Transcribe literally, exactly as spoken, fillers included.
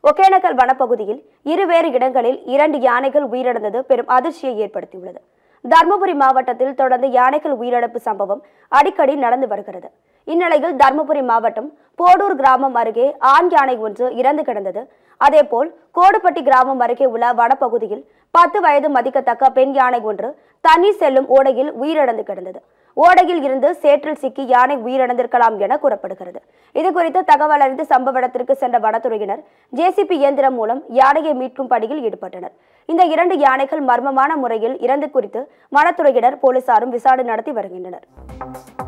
ஒகேனக்கல் வனப்பகுதியில் இருவேறு இடங்களில் இரண்டு யானைகள் உயிரிழந்தது பெரும் அதிர்ச்சியை ஏற்படுத்தியுள்ளது. தர்மபுரி மாவட்டத்தில் தொடர்ந்து யானைகள் உயிரிழப்பு சம்பவம் அடிக்கடி நடந்து வருகிறது. இந்நிலையில் தர்மபுரி மாவட்டம் போடூர் கிராமம் அருகே ஆண் யானை ஒன்று இறந்து கிடந்தது. அதேபோல் கோடுப்பட்டி கிராமம் அருகே உள்ள வனப்பகுதியில் பத்து வயது மதிக்கத்தக்க பெண் யானை ஒன்று தண்ணீர் செல்லும் ஓடையில் உயிரிழந்து கிடந்தது. ஓடையில் இருந்து சேற்றில் சிக்கி யானை உயிரிழந்திருக்கலாம் என கூறப்படுகிறது. இதுகுறித்து தகவல் அறிந்து சம்பவ இடத்திற்கு சென்ற வனத்துறையினர் ஜேசிபி இயந்திரம் மூலம் யானையை மீட்கும் பணியில் ஈடுபட்டனர். இந்த இரண்டு யானைகள் மர்மமான முறையில் இறந்து குறித்து வனத்துறையினர் போலீசாரும் விசாரணை நடத்தி வருகின்றனர்.